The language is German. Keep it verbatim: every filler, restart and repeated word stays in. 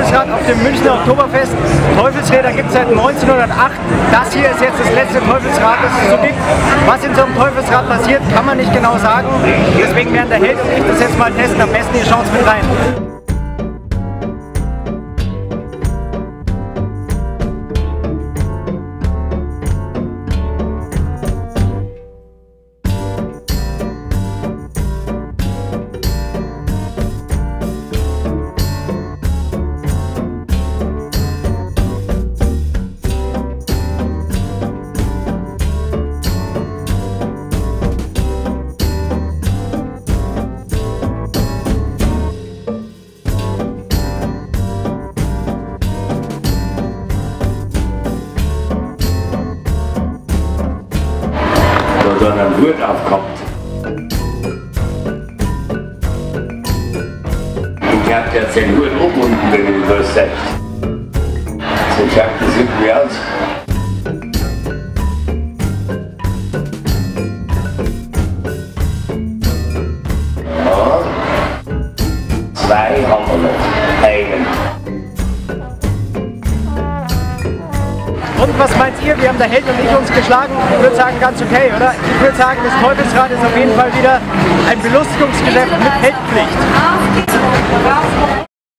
Teufelsrad auf dem Münchner Oktoberfest. Teufelsräder gibt es seit neunzehnhundertacht. Das hier ist jetzt das letzte Teufelsrad, das es so gibt. Was in so einem Teufelsrad passiert, kann man nicht genau sagen. Deswegen werden der Held und ich das jetzt mal testen. Am besten ihr schaut mit rein. Wo dann ein Hut aufkommt. Ich hab jetzt den Hut um unten, wenn ich das sehe. So schaut das irgendwie aus. Ja. Zwei haben wir noch. Einen. Und was meint ihr? Wir haben der Held und ich uns geschlagen. Ich würde sagen, ganz okay, oder? Ich würde sagen, das Teufelsrad ist auf jeden Fall wieder ein Belustigungsgeschäft mit Heldpflicht.